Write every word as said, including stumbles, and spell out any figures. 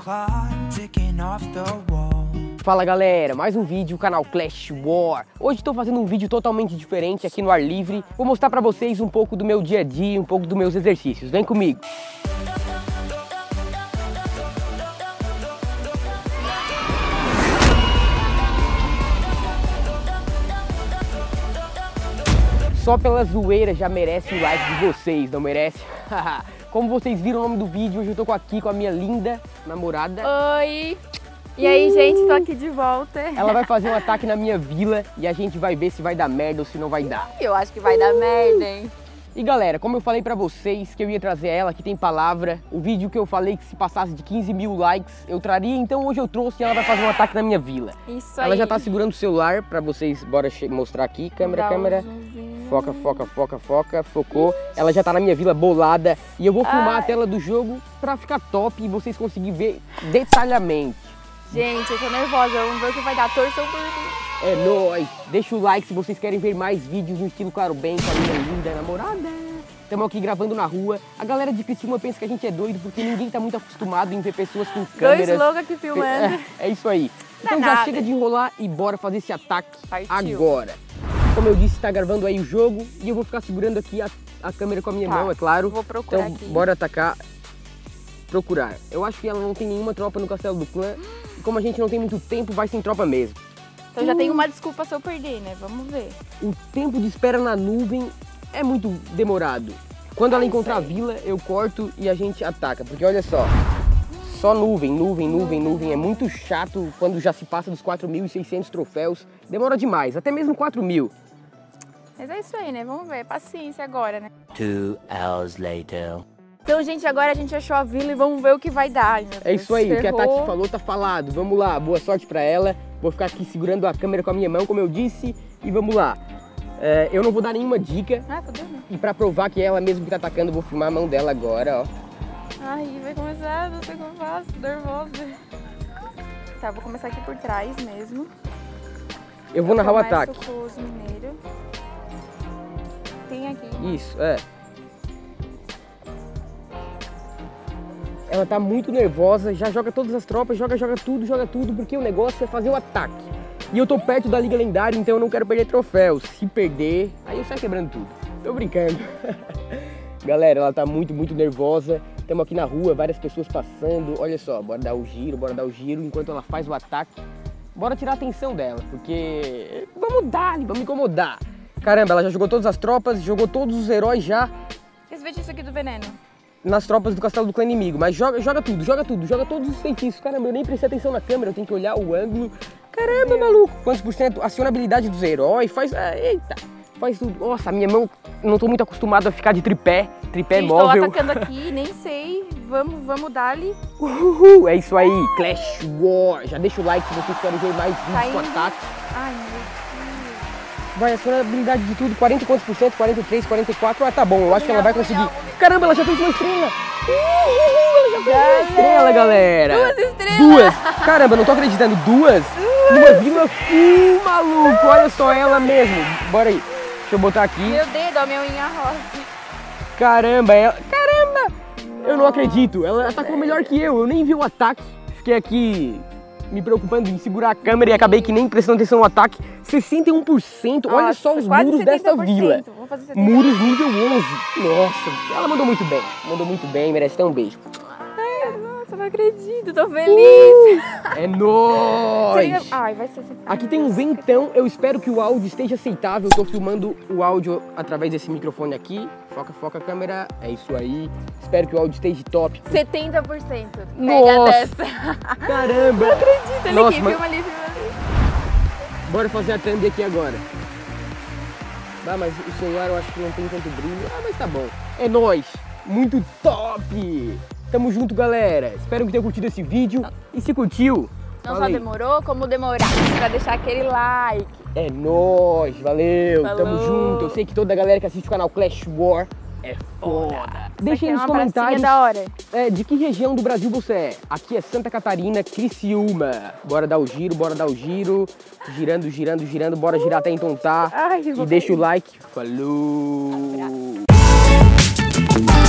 Fala galera, mais um vídeo, canal Clash War. Hoje estou fazendo um vídeo totalmente diferente aqui no ar livre. Vou mostrar pra vocês um pouco do meu dia a dia, um pouco dos meus exercícios. Vem comigo. Só pela zoeira já merece o like de vocês, não merece? Como vocês viram o nome do vídeo, hoje eu tô aqui com a minha linda namorada. Oi! E aí, uh! gente, tô aqui de volta. Ela vai fazer um ataque na minha vila e a gente vai ver se vai dar merda ou se não vai dar. Eu acho que vai uh! dar merda, hein? E galera, como eu falei pra vocês que eu ia trazer ela, que tem palavra, o vídeo que eu falei que se passasse de quinze mil likes eu traria, então hoje eu trouxe e ela vai fazer um ataque na minha vila. Isso aí. Ela já tá segurando o celular pra vocês, bora mostrar aqui, câmera, câmera. Um foca, foca, foca, foca, focou. Ela já tá na minha vila bolada e eu vou filmar Ai. a tela do jogo pra ficar top e vocês conseguirem ver detalhadamente. Gente, eu tô nervosa, vamos ver o que vai dar, torçam por mim. É nóis! Deixa o like se vocês querem ver mais vídeos no estilo Claro Bem com a minha linda namorada. Estamos aqui gravando na rua. A galera de Criciúma pensa que a gente é doido porque ninguém tá muito acostumado em ver pessoas com câmeras. Dois loucos aqui filmando. É, é isso aí. Então Dá já nada. chega de enrolar e bora fazer esse ataque Partiu. agora. Como eu disse, tá gravando aí o jogo e eu vou ficar segurando aqui a, a câmera com a minha tá. mão, é claro. Vou procurar então, aqui. Bora atacar. Procurar. Eu acho que ela não tem nenhuma tropa no Castelo do Clã. E como a gente não tem muito tempo, vai sem tropa mesmo. Então já tem uma desculpa se eu perder, né? Vamos ver. O tempo de espera na nuvem é muito demorado. Quando ela encontrar a vila, eu corto e a gente ataca. Porque olha só, só nuvem, nuvem, nuvem, nuvem. É muito chato quando já se passa dos quatro mil e seiscentos troféus. Demora demais, até mesmo quatro mil. Mas é isso aí, né? Vamos ver. Paciência agora, né? Two hours later. Então, gente, agora a gente achou a vila e vamos ver o que vai dar. Ai, meu Deus, é isso aí, ferrou. o que a Tati falou tá falado. Vamos lá, boa sorte pra ela. Vou ficar aqui segurando a câmera com a minha mão, como eu disse. E vamos lá. É, eu não vou dar nenhuma dica. Ah, fodeu, né? E pra provar que é ela mesmo que tá atacando, eu vou filmar a mão dela agora, ó. Ai, vai começar, não sei como eu faço, nervosa. Tá, vou começar aqui por trás mesmo. Eu vou eu narrar o ataque. Com os mineiros. Tem aqui. Isso, é. Ela tá muito nervosa, já joga todas as tropas, joga, joga tudo, joga tudo, porque o negócio é fazer o ataque. E eu tô perto da Liga Lendária, então eu não quero perder troféus. Se perder, aí eu saio quebrando tudo. Tô brincando. Galera, ela tá muito, muito nervosa. Estamos aqui na rua, várias pessoas passando. Olha só, bora dar o giro, bora dar o giro enquanto ela faz o ataque. Bora tirar a atenção dela, porque vamos dar, vamos incomodar. Caramba, ela já jogou todas as tropas, jogou todos os heróis já. Esse feitiço aqui do veneno. Nas tropas do Castelo do Clã inimigo, mas joga, joga tudo, joga tudo, joga todos os feitiços. Caramba, eu nem prestei atenção na câmera, eu tenho que olhar o ângulo. Caramba, maluco, quantos por cento? Aciona a habilidade dos heróis, faz... Eita, faz tudo. Nossa, a minha mão, não tô muito acostumado a ficar de tripé, tripé Gente, móvel. Tô atacando aqui, nem sei, vamos, vamos dar-lhe. Uhul, é isso aí, Clash War. Já deixa o like se vocês querem ver mais vídeos tá com ataque. Ai, meu Deus. Vai, aciona a habilidade de tudo, quarenta e quantos por cento? quarenta e três, quarenta e quatro, ah, tá bom, eu acho que ela vai conseguir. Caramba, ela já fez uma estrela. Uhul, ela já fez uma estrela, galera. Duas estrelas. Duas. Caramba, não tô acreditando, duas. Uma vila full, maluco, olha só ela mesmo. Bora aí, deixa eu botar aqui. Meu dedo, a minha unha rosa. Caramba, ela... Caramba, eu não acredito, ela atacou melhor que eu, eu nem vi o ataque. Fiquei aqui me preocupando em segurar a câmera e acabei que nem prestando atenção no ataque. sessenta e um por cento, Nossa, olha só os quase muros dessa vila. Vou fazer setenta por cento. Muros nível onze. Nossa, ela mandou muito bem. Mandou muito bem, merece até um beijo. Ai, nossa, não acredito, tô feliz. É nóis! Ai, vai ser... Aqui tem um ventão, eu espero que o áudio esteja aceitável. Eu tô filmando o áudio através desse microfone aqui. Foca, foca a câmera, é isso aí. Espero que o áudio esteja top. setenta por cento. Pega Nossa, dessa. Caramba! Não acredito, olha Nossa, aqui, mas... filma ali, filma ali. Bora fazer a thumb aqui agora. Ah, mas o celular eu acho que não tem tanto brilho. Ah, mas tá bom. É nóis! Muito top! Tamo junto, galera. Espero que tenham curtido esse vídeo. E se curtiu, não só aí. demorou, como demorar. Pra deixar aquele like. É nóis, valeu. Falou. Tamo junto. Eu sei que toda a galera que assiste o canal Clash War é foda. Deixa aí nos comentários da hora. É, de que região do Brasil você é. Aqui é Santa Catarina, Criciúma. Bora dar o giro, bora dar o giro. Girando, girando, girando. Bora girar até entontar. Ai, e deixa o like. Falou! Abraço.